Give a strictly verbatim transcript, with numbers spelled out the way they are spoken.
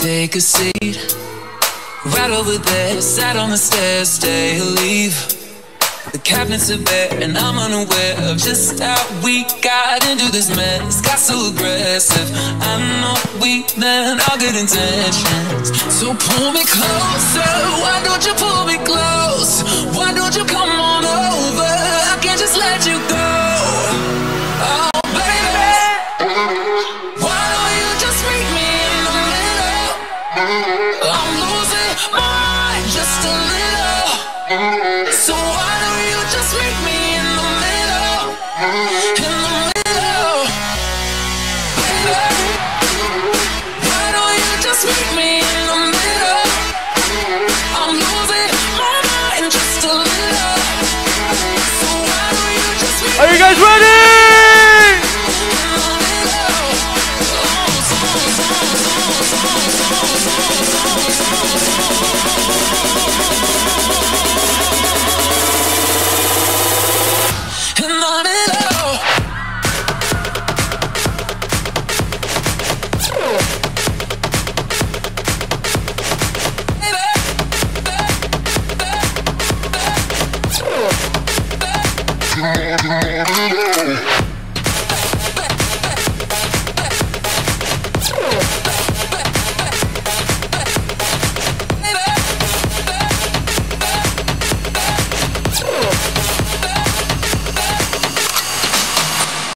Take a seat, right over there, sat on the stairs, stay or leave. The cabinets are bare and I'm unaware of just how we got into this mess. Got so aggressive, I know we meant all good intentions. So pull me closer, why don't you pull me close? Why don't you come on over? I can't just let you go. Oh baby, why don't you just meet me in the middle? I'm losing my mind just a little. So why don't you just meet me in the middle? In the middle, baby. Why don't you just meet me in the middle? I'm losing my mind just a little. So why don't you just meet me? Are you guys ready? In the middle.